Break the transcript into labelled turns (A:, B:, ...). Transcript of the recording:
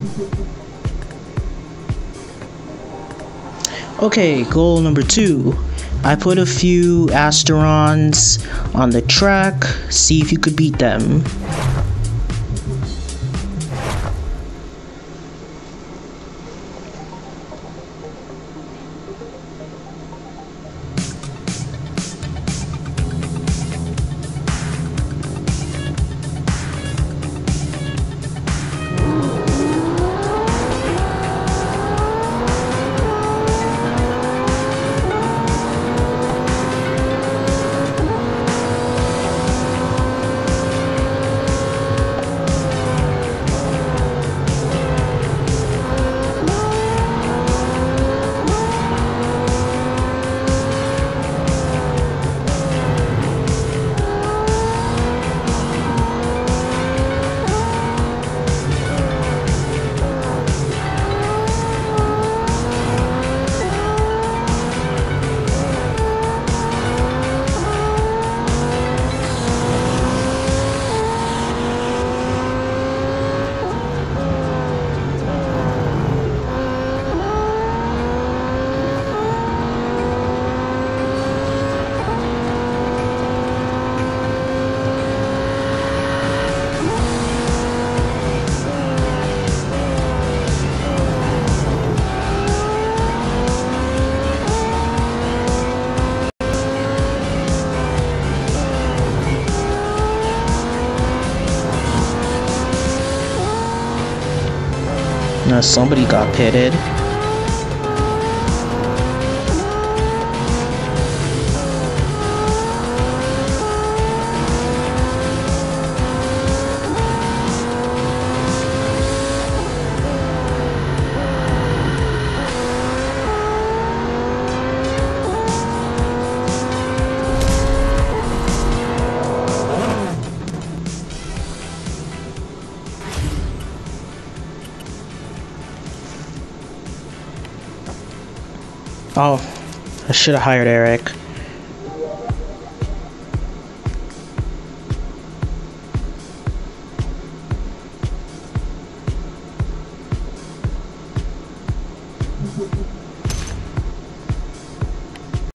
A: Okay, goal number 2. I put a few Asterons on the track. See if you could beat them. Now somebody got pitted. Oh, I should have hired Eric.